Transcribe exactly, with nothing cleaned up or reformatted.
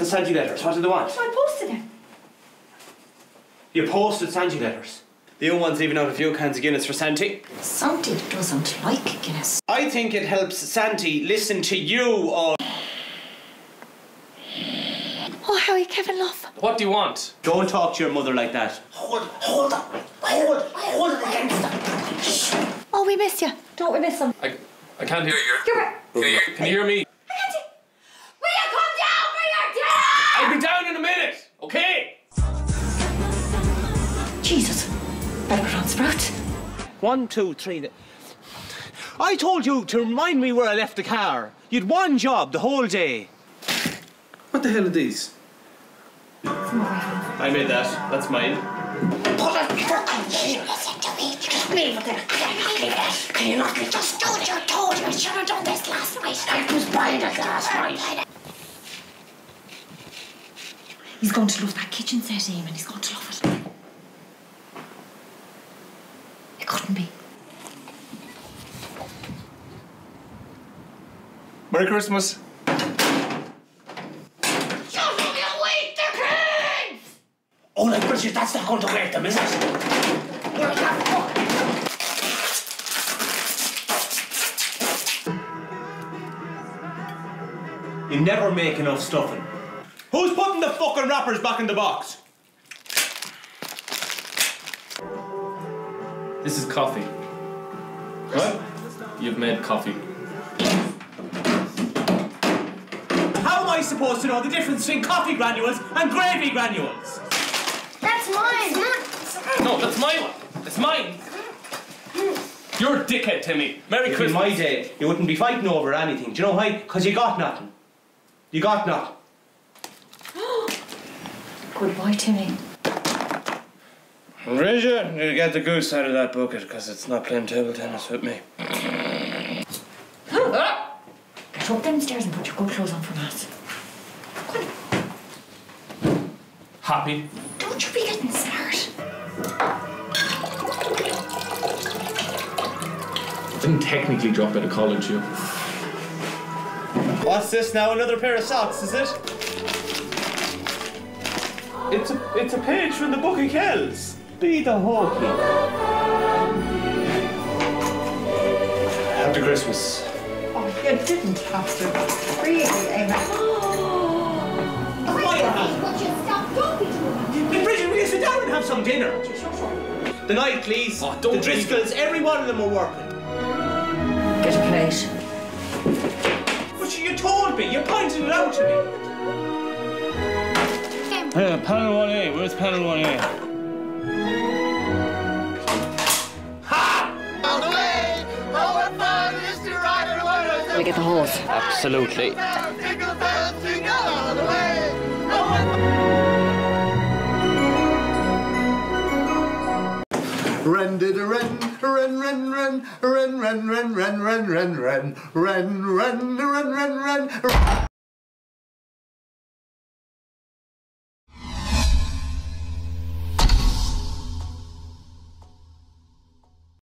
Santy letters? What do they want? I posted them. You posted Santy letters? The young one's leaving out a few cans of Guinness for Santy. Santy doesn't like Guinness. I think it helps Santy listen to you or... Oh, Harry, Kevin, love. What do you want? Don't talk to your mother like that. Hold, hold on. Hold, hold it against them. Shh. Oh, we miss you. Don't we miss him? I, I can't hear you. You're right. Can you, can you hear me? Will you come down for your dinner? I'll be down in a minute, okay? Jesus. Better put on sprouts. One, two, three. I told you to remind me where I left the car. You'd one job the whole day. What the hell are these? I made that. That's mine. Put it fucking shit. Listen to me. Just leave it there. Can you not leave it? Can you not leave it? Just do what you're told. You should have done this last night. I was buying it last night. He's going to love that kitchen set, Eamon. He's going to love it. It couldn't be. Merry Christmas. Oh, like Bridget, that's not going to hurt them, is it? Where's that fuck? You never make enough stuffing. Who's putting the fucking wrappers back in the box? This is coffee. What? You've made coffee. How am I supposed to know the difference between coffee granules and gravy granules? That's mine. No, that's my one. It's mine. You're a dickhead, Timmy. Merry If Christmas. in my day, you wouldn't be fighting over anything. Do you know why? Because you got nothing. You got nothing. Goodbye, Timmy. Bridget, you get the goose out of that bucket because it's not playing table tennis with me. Get up downstairs and put your good clothes on for mass. Happy? Don't you be getting smart. I didn't technically drop out of college, you. What's this now? Another pair of socks, is it? It's a, it's a page from the Book of Kells. Be the hokey. Happy Christmas. Oh, you didn't have to. Really, Eamon. Would you stop talking to me? Bridget, will you sit down and have some dinner? The Knightleys, Oh, don't the Driscolls, every one of them are working. Get a plate. But you told me, you pointed it out to me. Yeah, panel one A. Where's panel one A? Will you get the hose? Absolutely. Ren did a ren, ren, ren, ren, ren, ren, ren, ren, ren, ren, ren, ren, ren, ren, ren, ren, ren.